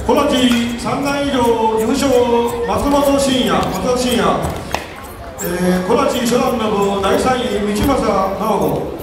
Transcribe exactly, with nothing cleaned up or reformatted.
この地さんだん以上優勝松本慎也松本慎也、えー、この地初段の部だいさんい道政直子。